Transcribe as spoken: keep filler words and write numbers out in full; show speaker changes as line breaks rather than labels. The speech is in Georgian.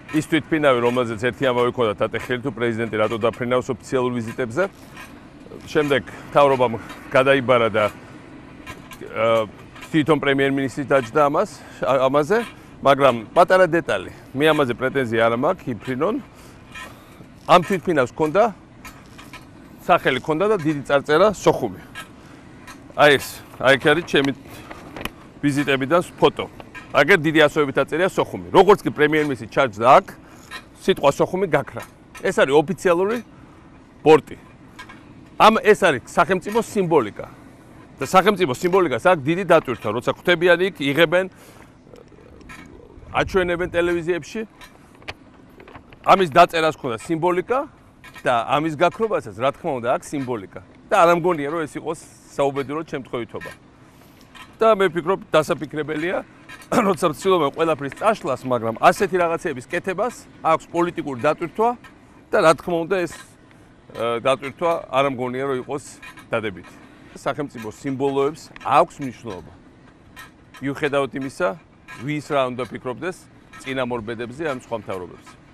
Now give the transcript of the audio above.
ის თვითმფრინავი, რომელზეც ერთი ამბავი ჰქონდა დატეხილი თუ პრეზიდენტი რატო დაფრინავს ოფიციალურ ვიზიტებზე. შემდეგ მთავრობამ გადაიბარა და თვითონ პრემიერ-მინისტრი ჩაჯდა ამას, ამაზე, მაგრამ პატარა დეტალი. მე ამაზე პრეტენზია არ მაქვს, იფრინონ. ამ თვითმფრინავს ჰქონდა სახელი ჰქონდა და დიდი წარწერა სოხუმი. აი ეს, აი ეს არის ჩემი ვიზიტებიდან ფოტო. აგერ დიდი ასოებით აწერია სოხუმი. როგორც კი პრემიერ-მინისტრი ჩაჯდა აქ, სიტყვა სოხუმი გაქრა. ეს არის ოფიციალური ბორტი. ამ ეს არის სახელმწიფო სიმბოლიკა. და სახელმწიფო სიმბოლიკას აქვს დიდი დატვირთვა, როცა ხვდებიან იქ, იღებენ, აჩვენებენ ტელევიზიებში. ამის დაწერას ჰქონდა სიმბოლიკა და ამის გაქრობასაც, რა თქმა უნდა, აქვს სიმბოლიკა. და არ მგონია, რომ ეს იყოს საუბედუროდ შემთხვევითობა. და მე ვფიქრობ, დასაფიქრებელია, როცა ვცდილობენ ყველაფრის წაშლას, მაგრამ ასეთი რაღაცების კეთებას აქვს პოლიტიკური დატვირთვა და რა თქმა უნდა, ეს დატვირთვა არ მგონია, რომ იყოს დადებითი. სახელმწიფო სიმბოლოებს აქვს მნიშვნელობა. მიუხედავად იმისა, ვის რა უნდა ფიქრობდეს წინამორბედებზე ან სხვა მთავრობებზე.